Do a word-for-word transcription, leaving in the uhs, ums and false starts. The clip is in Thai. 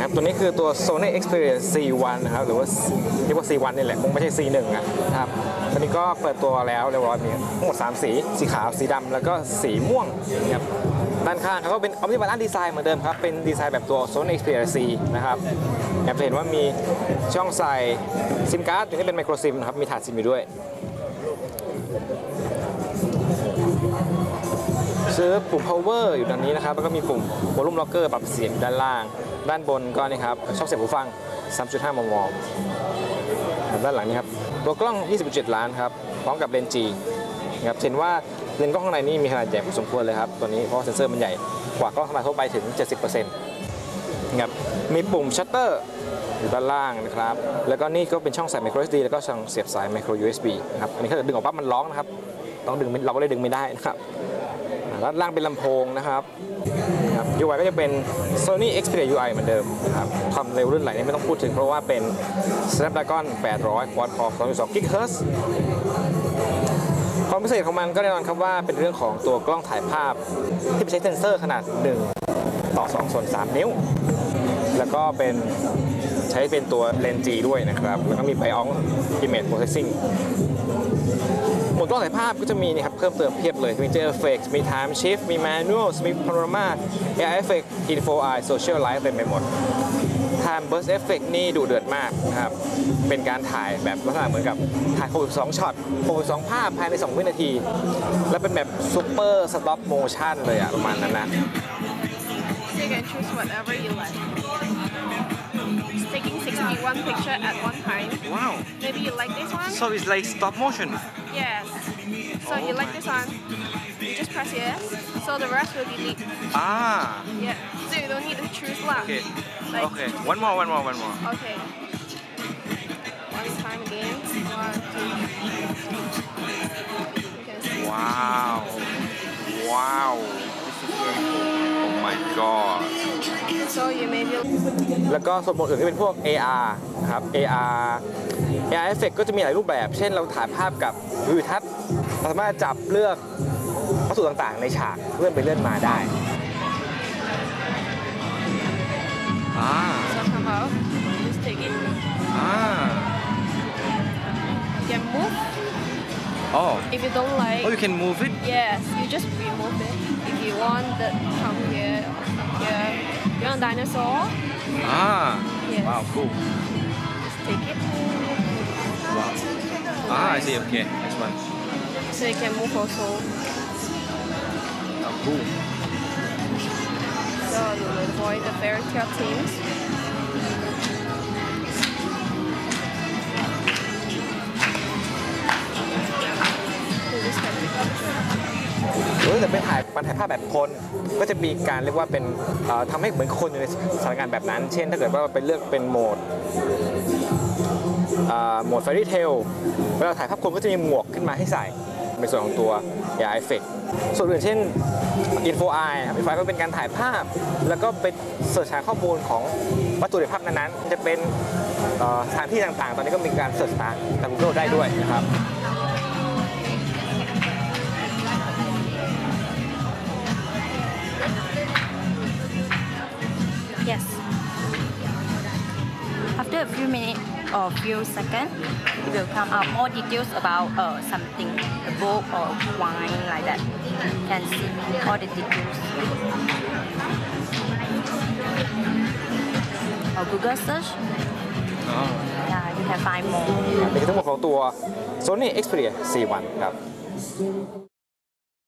นะครับตัวนี้คือตัว Sony Xperia ซี วัน นะครับหรือว่าเรียกว่า ซี วัน นี่แหละคงไม่ใช่ ซี วัน นะครับตอนนี้ก็เปิดตัวแล้วเรียบร้อยมีทั้งหมดสามสีสีขาวสีดำแล้วก็สีม่วงนะครับด้านข้างเขาก็เป็นออปติมัสดีไซน์เหมือนเดิมครับเป็นดีไซน์แบบตัว Sony Xperia ซี นะครับจะเห็นว่ามีช่องใส่ซิมการ์ดตัวนี้เป็นไมโครซิมนะครับมีถาดซิมอยู่ด้วยซื้อปุ่ม power อยู่ด้านนี้นะครับแล้วก็มีปุ่ม volume rocker ปรับเสียงด้านล่างด้านบนก็นี่ครับช่องเสียบหูฟัง สามจุดห้า มม. ด้านหลังนี้ครับตัวกล้อง ยี่สิบเจ็ด ล้านครับพร้อมกับเลนส์ G นะครับเห็นว่าเลนส์กล้องข้างในนี่มีขนาดใหญ่พอสมควรเลยครับตัวนี้เพราะเซนเซอร์มันใหญ่กว่ากล้องธรรมดาทั่วไปถึง เจ็ดสิบเปอร์เซ็นต์ นะครับมีปุ่มชัตเตอร์อยู่ด้านล่างนะครับแล้วก็นี่ก็เป็นช่องใส่ micro เอส ดี แล้วก็ช่องเสียบสาย micro ยู เอส บี นะครับอันนี้ถ้าเกิดดึงออกปั๊บมันร้องนะครับต้องดึงเราก็เลยดึงไม่ได้นะครับด้านล่างเป็นลำโพงนะครับ ยู ไอ ก็จะเป็น Sony Xperia ยู ไอ เหมือนเดิมนะครับความเร็วรุ่นไหนนี้ไม่ต้องพูดถึงเพราะว่าเป็น Snapdragon แปดร้อย Quad-Core สองจุดสอง กิกะเฮิรตซ์ ความพิเศษของมันก็แน่นอนครับว่าเป็นเรื่องของตัวกล้องถ่ายภาพที่ใช้เซ็นเซอร์ขนาดหนึ่งต่อสองส่วนสามนิ้วแล้วก็เป็นใช้เป็นตัวเลนส์ G ด้วยนะครับแล้วก็มี Bionic Image Processingหมวดกล้องถ่ายภาพก็จะมีนี่ครับเพิ่มเติมเพียบเลยมี J Effect มี Time Shift มี Manual มี Panorama เอ ไอ Effect Info Eye Social Light เต็มไปหมด Time Burst Effect นี่ดูเดือดมากนะครับเป็นการถ่ายแบบลักษณะเหมือนกับถ่ายหกสิบสองช็อตหกสิบสองภาพภายในสองวินาทีและเป็นแบบ Super Stop Motion เลยอะประมาณนั้นนะ So you can choose whatever you like. It's taking sixty-one pictures at one time. Wow. Maybe you like this one? So it's like stop motion. Yes. So Oh you like my. this one? You just press yes. So the rest will delete. Ah. Yeah. So you don't need to choose lah. Okay. Like, Okay. One more, one more, one more. Okay. One time again. One, two. You can see. Wow. Wow. This is very cool. Oh my god. So you maybe. แล้วก็ส่วนบทอื่นที่เป็นพวก เอ อาร์ นะครับ เอ อาร์ เอ อาร์ Effect ก็จะมีหลายรูปแบบเช่นเราถ่ายภาพกับวิวทัศน์เราสามารถจับเลือกวัตถุต่างๆในฉากเลื่อนไปเลื่อนมาได้ Ah. So come out. Just take it. Ah. You can move. Oh. If you don't like. Oh, you can move it? Yes, you just remove it. If you want the come here, here. You want dinosaur? Ah. Yes. Wow, cool. Just take it. Wow. Ah, I see. Okay. Next one. So you can move also. Oh, cool. So you will avoid the fairy tale themes. So just have to control. หรือแต่เป็นถ่ายมันถ่ายภาพแบบคนก็จะมีการเรียกว่าเป็นทำให้เหมือนคนอยู่ในสถานการณ์แบบนั้นเช่นถ้าเกิดว่าไปเลือกเป็นโหมดโหมด Fairy Tail เวลาถ่ายภาพคนก็จะมีหมวกขึ้นมาให้ใส่ในส่วนของตัว เอ อาร์ Effect ส่วนอื่นเช่น Info Eye ครับ Info Eye ก็เป็นการถ่ายภาพแล้วก็ไปเสิร์ชหาข้อมูลของวัตถุในภาพนั้นๆจะเป็นสถานที่ต่างๆตอนนี้ก็มีการเสิร์ชตามจาก Google ได้ด้วยนะครับ Yes. After a few minutes or few seconds, it will come out more details about uh, something, a book or wine like that. You can see all the details. Or Google search. Oh. Yeah, you can find more. นี่คือทั้งหมดของตัว Sony Xperia ซี วัน ครับ